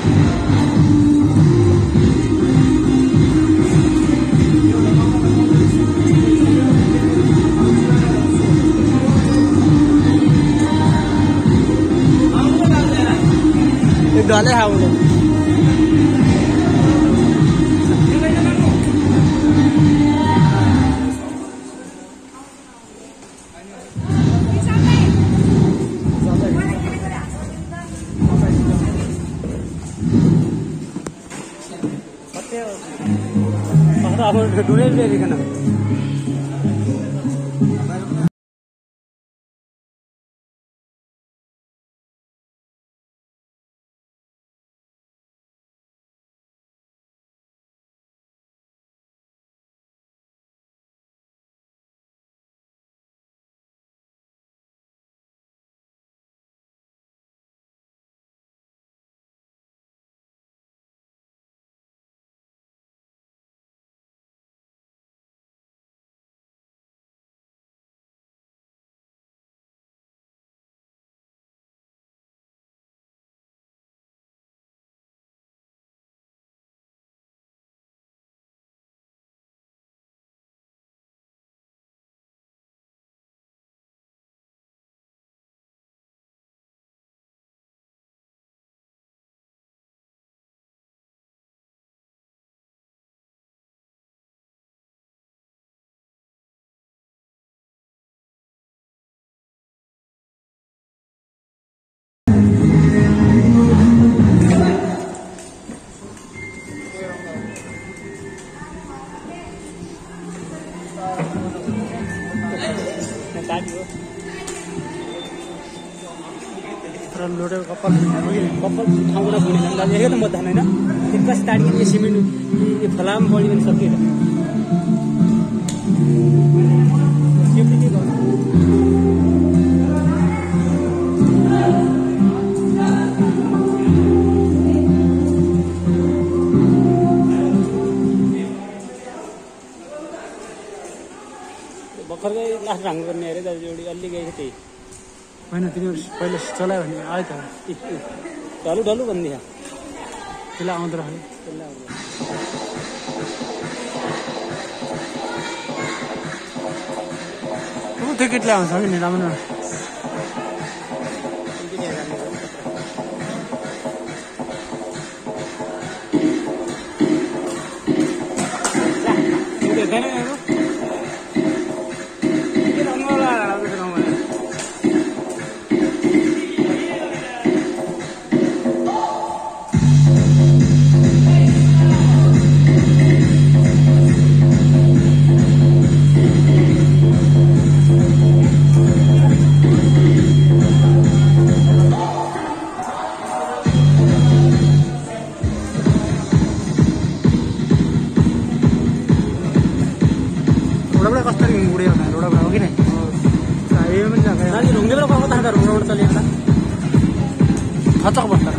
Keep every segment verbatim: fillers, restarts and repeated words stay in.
Dale hawlo. Apa apa dulu dia kan? Loader कपल कपल ठाउँबाट बुनेर दाजु हेर्नु म धान हैन एकका स्टार्टिङ यो सिमेन्ट यो फलाम बढी पनि सकिएन यो पनि गर्नु भर्खरकै लास्ट भाङ गर्ने अरे दाजु एउटी अलि गएको त्यही होइन तिनीहरू पहिले चलायो भने आयो त ढलु ढलु भनिदियो त्यसलाई आउँदो रहेछ त्यसलाई आउँदो त्यो केटलाई आउँछ कि नि राम्रो Hacak bakar.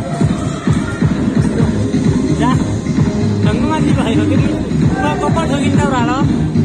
Ya, tengah masih bahaya. Kita kapal dongin dah orang.